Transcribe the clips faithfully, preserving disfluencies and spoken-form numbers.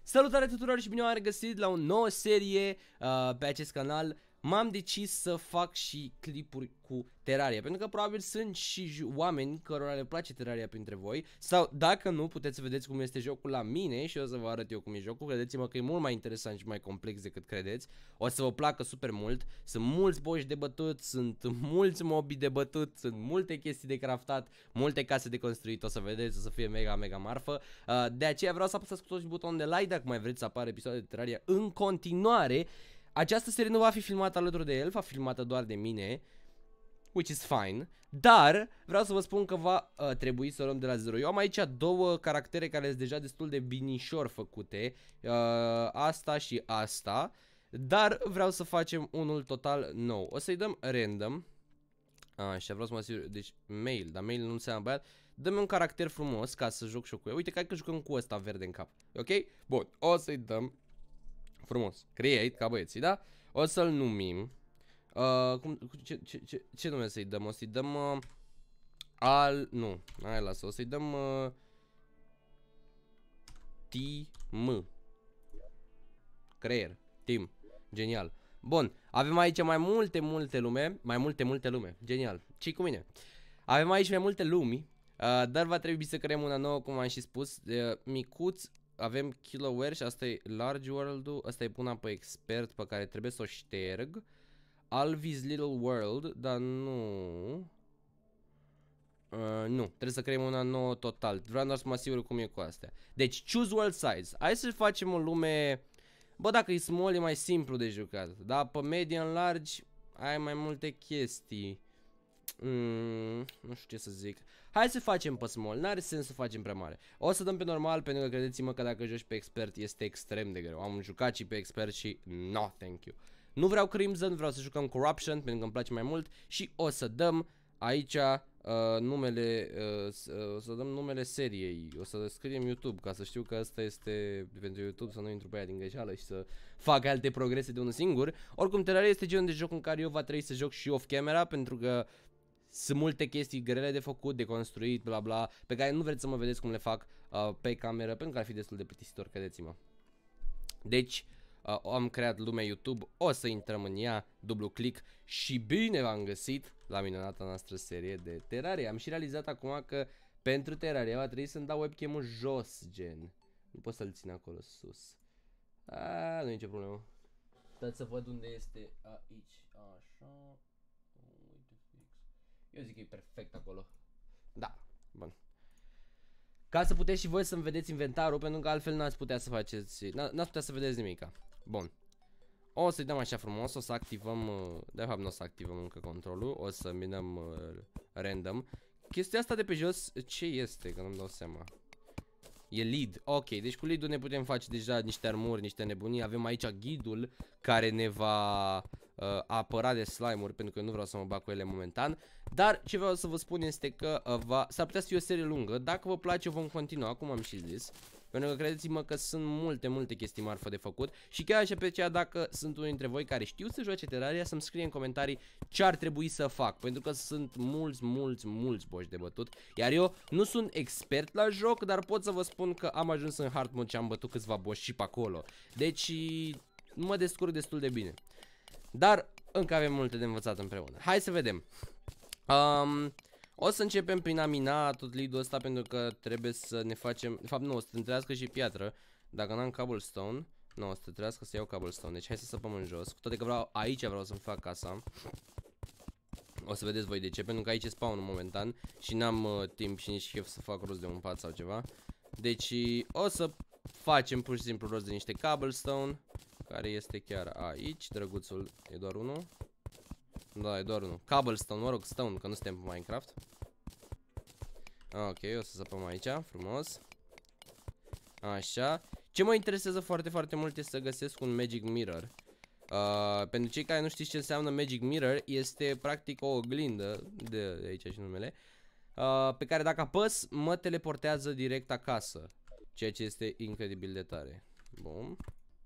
Salutare tuturor și bine v-am regăsit la o nouă serie uh, pe acest canal. M-am decis să fac și clipuri cu Terraria, pentru că probabil sunt și oameni cărora le place Terraria printre voi. Sau dacă nu, puteți să vedeți cum este jocul la mine și o să vă arăt eu cum e jocul. Credeți-mă că e mult mai interesant și mai complex decât credeți. O să vă placă super mult. Sunt mulți boși de bătut, sunt mulți mobi de bătut, sunt multe chestii de craftat, multe case de construit. O să vedeți, o să fie mega, mega marfă. uh, De aceea vreau să apăsați cu toți butonul de like dacă mai vreți să apară episoade de Terraria în continuare. Această serie nu va fi filmată alături de el, va fi filmată doar de mine, which is fine. Dar vreau să vă spun că va uh, trebui să o luăm de la zero. Eu am aici două caractere care sunt deja destul de binișor făcute, uh, asta și asta. Dar vreau să facem unul total nou. O să-i dăm random. Așa, vreau să mă asigur. Deci mail, dar mail nu înseamnă băiat. Dă-mi un caracter frumos ca să joc și eu cu el. Uite, cred că jucăm cu ăsta verde în cap. Ok? Bun, o să-i dăm frumos, create, ca băieții, da? O să-l numim uh, cum, ce, ce, ce, ce nume să-i dăm? O să-i dăm uh, al, nu, hai lasă, o să-i dăm uh, Tim. Creier, Tim, genial. Bun, avem aici mai multe, multe lume, mai multe, multe lume, genial. Ce-i cu mine? Avem aici mai multe lumi, uh, dar va trebui să creăm una nouă, cum am și spus, uh, micuț. Avem Kiloware și asta e Large World-ul, asta e puna pe expert pe care trebuie să o șterg. Alvis Little World, dar nu... Uh, nu, trebuie să creăm una nouă total. Vreau doar să mă asigur cum e cu astea. Deci, choose world size. Hai să facem o lume... Bă, dacă e small e mai simplu de jucat. Da, pe medium large ai mai multe chestii. Mm, nu știu ce să zic. Hai să facem pe small, n-are sens să facem prea mare. O să dăm pe normal, pentru că credeți-mă că dacă joci pe expert este extrem de greu. Am jucat și pe expert și no, thank you. Nu vreau Crimson, vreau să jucăm Corruption, pentru că îmi place mai mult. Și o să dăm aici uh, numele uh, O să dăm numele seriei. O să scriem YouTube, ca să știu că asta este pentru YouTube, să nu intru pe aia din greșeală și să fac alte progrese de unul singur. Oricum, Terraria este genul de joc în care eu va trebui să joc și off camera, pentru că sunt multe chestii grele de făcut, de construit, bla bla, pe care nu vreți să mă vedeți cum le fac uh, pe cameră, pentru că ar fi destul de plictisitor, credeți-mă. Deci, uh, am creat lumea YouTube, o să intrăm în ea, dublu click și bine v-am găsit la minunata noastră serie de Terraria. Am și realizat acum că pentru Terraria va trebui să-mi dau webcam-ul jos, gen. Nu pot să-l țin acolo sus. Ah, nu e nicio problemă. Dați să văd unde este aici, așa. Eu zic că e perfect acolo. Da, bun. Ca să puteți și voi să-mi vedeți inventarul, pentru că altfel n-ați putea să faceți, n-ați putea să vedeți nimica. Bun. O să-i dăm așa frumos, o să activăm, de fapt nu o să activăm încă controlul, o să minăm uh, random. Chestia asta de pe jos, ce este? Că nu-mi dau seama. E lead, ok, deci cu lead-ul ne putem face deja niște armuri, niște nebunii. Avem aici ghidul care ne va uh, apăra de slime-uri, pentru că eu nu vreau să mă bag cu ele momentan. Dar ce vreau să vă spun este că uh, va, s-ar putea să fie o serie lungă. Dacă vă place vom continua, cum am și zis. Pentru că credeți-mă că sunt multe, multe chestii marfă de făcut. Și chiar aș aprecia dacă sunt unii dintre voi care știu să joace Terraria, să-mi scrie în comentarii ce ar trebui să fac. Pentru că sunt mulți, mulți, mulți boși de bătut. Iar eu nu sunt expert la joc, dar pot să vă spun că am ajuns în hard mode și am bătut câțiva boși și pe acolo. Deci mă descurc destul de bine. Dar încă avem multe de învățat împreună. Hai să vedem. Um... O să începem prin a mina tot lead-ul ăsta, pentru că trebuie să ne facem... De fapt nu, o să întrească și piatră. Dacă n-am cobblestone, nu, o să întrească să iau cobblestone. Deci hai să săpăm în jos. Cu toate că vreau, aici vreau să-mi fac casa. O să vedeți voi de ce, pentru că aici e spawn momentan și n-am uh, timp și nici chef să fac rost de un pat sau ceva. Deci o să facem pur și simplu rost de niște cobblestone, care este chiar aici. Drăguțul e doar unul. Da, e doar unul. Cobblestone, mă rog, stone, că nu suntem pe Minecraft. Ok, o să săpăm aici, frumos. Așa. Ce mă interesează foarte, foarte mult este să găsesc un Magic Mirror. uh, Pentru cei care nu știți ce înseamnă Magic Mirror, este practic o oglindă, de, de aici și numele, uh, pe care dacă apăs, mă teleportează direct acasă. Ceea ce este incredibil de tare. Bun.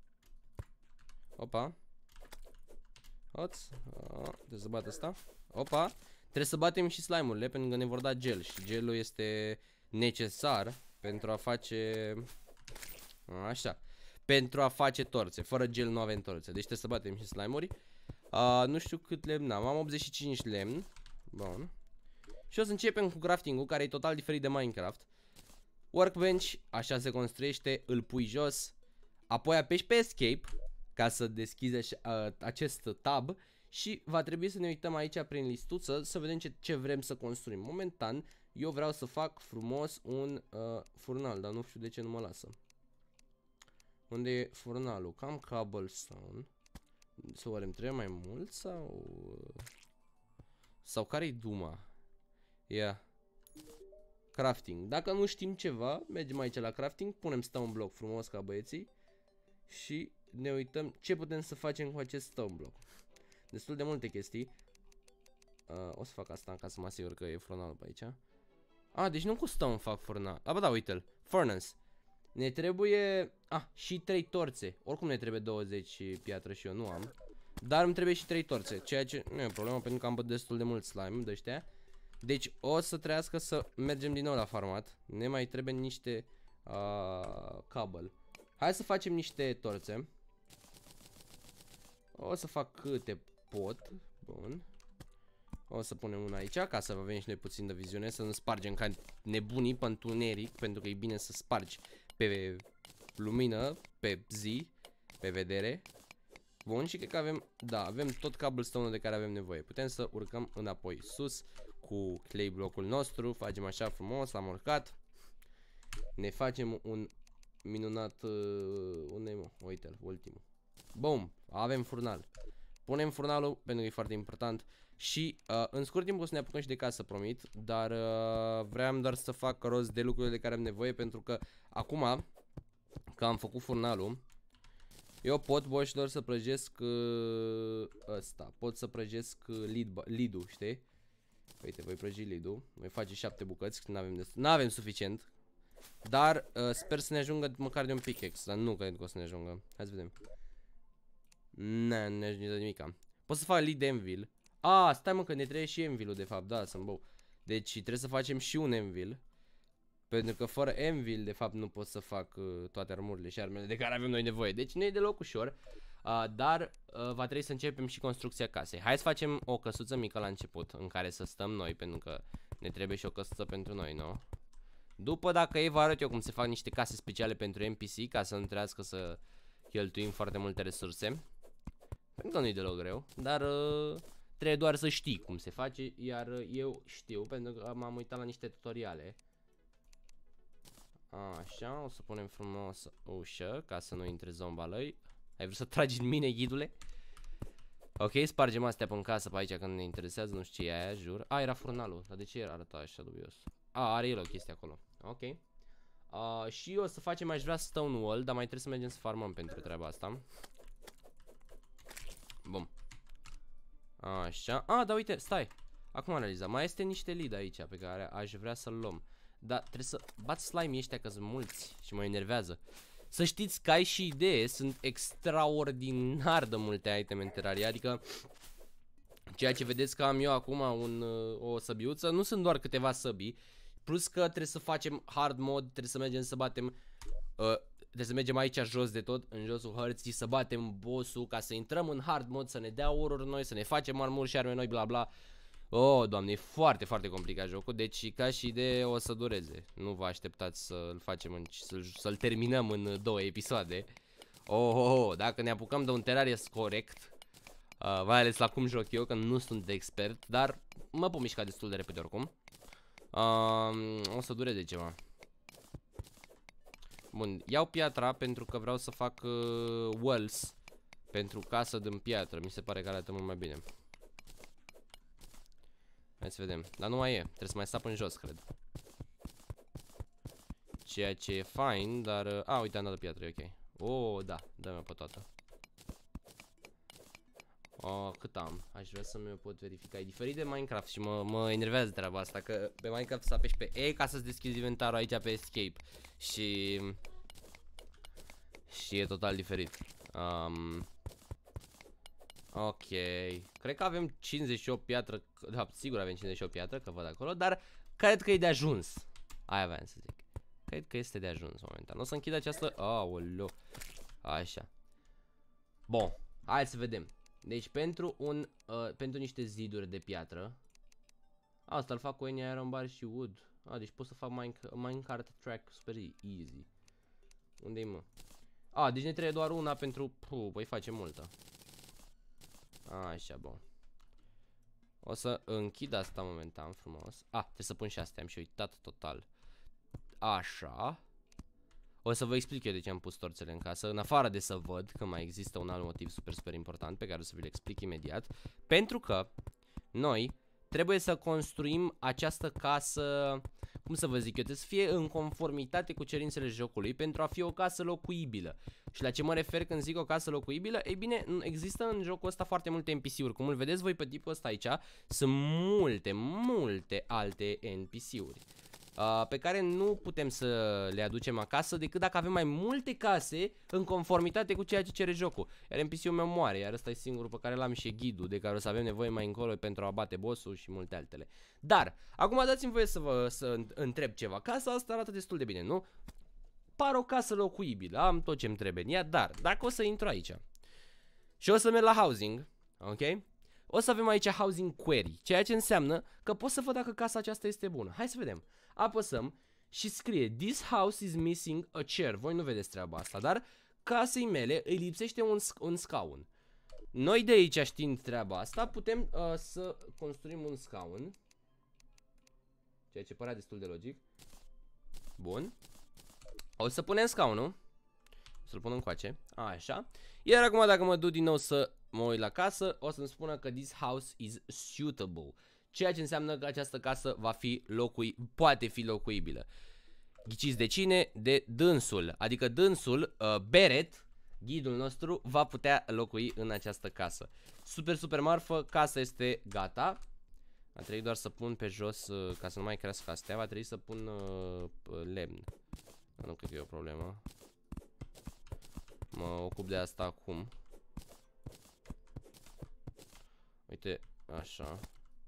Opa. Oț, uh, trebuie să bat asta. Opa. Trebuie să batem și slime-urile, pentru că ne vor da gel. Și gelul este necesar pentru a face... Așa. pentru a face torțe. Fără gel nu avem torțe. Deci trebuie să batem și slime-uri. Uh, nu știu cât lemn am. Am optzeci și cinci lemn. Bun. Și o să începem cu crafting-ul, care e total diferit de Minecraft. Workbench, așa se construiește, îl pui jos. Apoi apeși pe escape ca să deschizi uh, acest tab. Și va trebui să ne uităm aici prin listuță să vedem ce, ce vrem să construim. Momentan eu vreau să fac frumos un uh, furnal, dar nu știu de ce nu mă lasă. Unde e furnalul? Cam cobblestone. Să oare îmi trebuie mai mult sau... Sau care-i duma? Ia. Crafting. Dacă nu știm ceva, mergem aici la crafting, punem stone block frumos ca băieții și ne uităm ce putem să facem cu acest stone block. Destul de multe chestii. uh, O să fac asta ca să mă asigur că e furnalul pe aici. Ah, deci nu cu stone fac furnal. Ah, bă, da, uite-l. Furnace. Ne trebuie... Ah, și trei torțe. Oricum ne trebuie douăzeci piatră și eu nu am. Dar îmi trebuie și trei torțe. Ceea ce nu e o problemă pentru că am bătut destul de mult slime de ăștia. Deci o să trească să mergem din nou la farmat. Ne mai trebuie niște uh, cable. Hai să facem niște torțe. O să fac câte pot. Bun. O să punem una aici ca să avem și noi puțin de viziune. Să nu spargem ca nebunii pe întuneric. Pentru că e bine să spargi pe lumină, pe zi, pe vedere. Bun, și cred că avem, da, avem tot cobblestone-ul de care avem nevoie. Putem să urcăm înapoi sus cu clay block-ul nostru. Facem așa frumos, am urcat. Ne facem un minunat uh, unde e, mă? Uite-l, ultimul. Bum, avem furnal. Punem furnalul pentru că e foarte important. Și uh, în scurt timp o să ne apucăm și de casă, promit. Dar uh, vreau doar să fac rost de lucrurile de care am nevoie. Pentru că acum că am făcut furnalul, eu pot, boșilor, să prăjesc uh, ăsta. Pot să prăjesc uh, lead, lead-ul, știi? Uite, voi prăji lead-ul. Voi face șapte bucăți, că n-avem n-avem suficient. Dar uh, sper să ne ajungă măcar de un pickaxe. Dar nu cred că o să ne ajungă. Hai să vedem. Nu, nu ne ajunge de nimica. Pot să fac lead anvil. Ah, stai mă că ne trebuie și anvil-ul de fapt. Da, sunt bou. Deci trebuie să facem și un anvil. Pentru că fără anvil de fapt nu pot să fac uh, toate armurile și armele de care avem noi nevoie. Deci nu e deloc ușor. uh, Dar uh, va trebui să începem și construcția casei. Hai să facem o căsuță mică la început în care să stăm noi. Pentru că ne trebuie și o căsuță pentru noi, nu? După, dacă ei, vă arăt eu cum se fac niște case speciale pentru N P C. Ca să nu trebuiască să cheltuim foarte multe resurse. Pentru că nu e deloc greu. Dar uh, trebuie doar să știi cum se face. Iar uh, eu știu pentru că m-am uitat la niște tutoriale. Așa, o să punem frumos ușă ca să nu intre zomba lui. Ai vrut să tragi în mine, ghidule? Ok, spargem astea pe casă pe aici când ne interesează, nu știu ce e aia, jur. A, era furnalul, dar de ce arăta așa dubios? A, are el o chestie acolo. Ok. uh, Și o să facem, aș vrea stone wall, dar mai trebuie să mergem să farmăm pentru treaba asta. Bun. Așa, a, da, uite, stai. Acum am realizat, mai este niște lead aici pe care aș vrea să-l luăm. Dar trebuie să bat slime ăștia că sunt mulți și mă enervează. Să știți că ai și idee, sunt extraordinar de multe iteme în Terraria. Adică ceea ce vedeți că am eu acum un, o săbiuță, nu sunt doar câteva săbii. Plus că trebuie să facem hard mod, trebuie să mergem să batem uh, Trebuie să mergem aici jos de tot, în josul hărții, să batem boss-ul ca să intrăm în hard mod, să ne dea oruri noi, să ne facem armuri și arme noi, bla bla. Oh, doamne, e foarte, foarte complicat jocul. Deci, ca și idee, o să dureze. Nu vă așteptați să-l facem, să-l să terminăm în două episoade. Oh, oh, oh, dacă ne apucăm de un Terraria corect, uh, mai ales la cum joc eu, că nu sunt expert, dar mă pot mișca destul de repede oricum. uh, O să dureze ceva. Bun, iau piatra pentru că vreau să fac uh, walls pentru casă din piatră. Mi se pare că arată mult mai bine. Hai să vedem. Dar nu mai e. Trebuie să mai sap în jos, cred. Ceea ce e fine, dar... Uh, a, uite, am dat de piatră, e ok. Oh, da. Dă-mi pe toată. Oh, cât am? Aș vrea să mi-o pot verifica. E diferit de Minecraft și mă, mă enervează treaba asta. Că pe Minecraft să apeși pe E ca să-ți deschizi inventarul aici pe Escape. Și... Și e total diferit. Um... Ok, cred că avem cincizeci și opt piatră. Da, sigur avem cincizeci și opt piatră, că văd acolo. Dar cred că e de ajuns. Aia aveam să zic. Cred că este de ajuns momentan. O să închid această... Aoleu. Așa. Bun, hai să vedem. Deci pentru un, uh, pentru niște ziduri de piatră. Asta îl fac cu Any Iron Bar și Wood. A, deci pot să fac mine, minecart track super easy. Unde-i mă? A, deci ne trebuie doar una pentru... Puh, băi, face multă. Așa, bun. O să închid asta momentan frumos. A, trebuie să pun și astea, am și uitat total. Așa. O să vă explic eu de ce am pus torțele în casă. În afară de să văd că mai există un alt motiv super, super important pe care o să vi-l explic imediat. Pentru că noi trebuie să construim această casă, cum să vă zic eu, trebuie să fie în conformitate cu cerințele jocului pentru a fi o casă locuibilă. Și la ce mă refer când zic o casă locuibilă? Ei bine, există în jocul ăsta foarte multe N P C-uri. Cum îl vedeți voi pe tipul ăsta aici, sunt multe, multe alte N P C-uri. Uh, pe care nu putem să le aducem acasă decât dacă avem mai multe case în conformitate cu ceea ce cere jocul. Iar N P C-ul meu moare, iar ăsta e singurul pe care l-am și ghidul de care o să avem nevoie mai încolo pentru a bate boss-ul și multe altele. Dar, acum dați-mi voie să vă să întreb ceva. Casa asta arată destul de bine, nu? Pare o casă locuibilă, am tot ce-mi trebuie în ea, dar dacă o să intru aici și o să merg la housing, ok? O să avem aici housing query, ceea ce înseamnă că pot să văd dacă casa aceasta este bună. Hai să vedem. Apăsăm și scrie This house is missing a chair. Voi nu vedeți treaba asta, dar casei mele îi lipsește un, sc un scaun. Noi de aici, știind treaba asta, putem uh, să construim un scaun, ceea ce părea destul de logic. Bun. O să punem scaunul, să-l pun încoace, așa. Iar acum dacă mă duc din nou să mă uit la casă, o să-mi spună că this house is suitable, ceea ce înseamnă că această casă va fi locui, poate fi locuibilă. Ghiciți de cine? De dânsul, adică dânsul, uh, Beret, ghidul nostru, va putea locui în această casă. Super, super marfă, casa este gata. Va trebui doar să pun pe jos, uh, ca să nu mai crească astea, va trebui să pun uh, lemn. Nu cred că e o problemă. Mă ocup de asta acum. Uite, așa.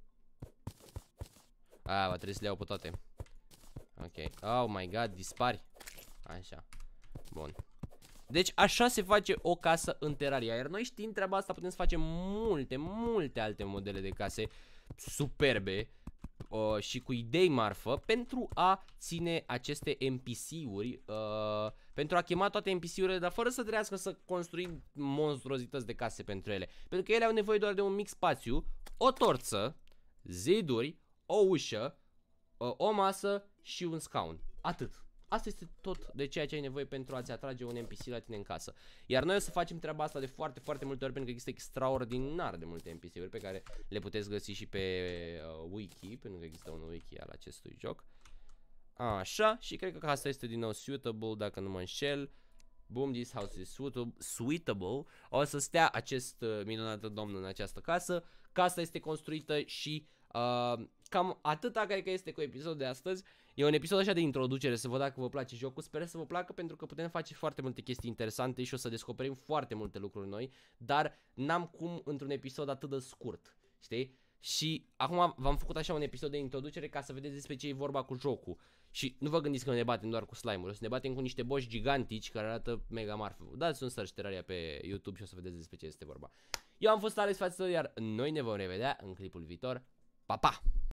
A, va trebui să le iau pe toate. Ok. Oh my god, dispari. Așa. Bun. Deci așa se face o casă în Terraria. Iar noi știind treaba asta putem să facem multe, multe alte modele de case superbe uh, și cu idei marfă pentru a ține aceste N P C-uri, uh, pentru a chema toate N P C-urile, dar fără să trebuiască să construim monstruozități de case pentru ele. Pentru că ele au nevoie doar de un mic spațiu, o torță, ziduri, o ușă, uh, o masă și un scaun. Atât. Asta este tot de ceea ce ai nevoie pentru a-ți atrage un N P C la tine în casă. Iar noi o să facem treaba asta de foarte, foarte multe ori, pentru că există extraordinar de multe N P C-uri pe care le puteți găsi și pe uh, wiki, pentru că există un wiki al acestui joc. Așa, și cred că asta este din nou suitable, dacă nu mă înșel. Boom, this house is suitable. O să stea acest uh, minunat domn în această casă. Casa este construită și uh, cam atâta cred că este cu episodul de astăzi. E un episod așa de introducere, să văd dacă vă place jocul. Sper să vă placă, pentru că putem face foarte multe chestii interesante și o să descoperim foarte multe lucruri noi. Dar n-am cum într-un episod atât de scurt, știi? Și acum v-am făcut așa un episod de introducere ca să vedeți despre ce e vorba cu jocul. Și nu vă gândiți că ne batem doar cu slime-uri, o să ne batem cu niște boși gigantici care arată mega marfă. Dați un search Terraria pe YouTube și o să vedeți despre ce este vorba. Eu am fost Alex Față, iar noi ne vom revedea în clipul viitor. Pa, pa!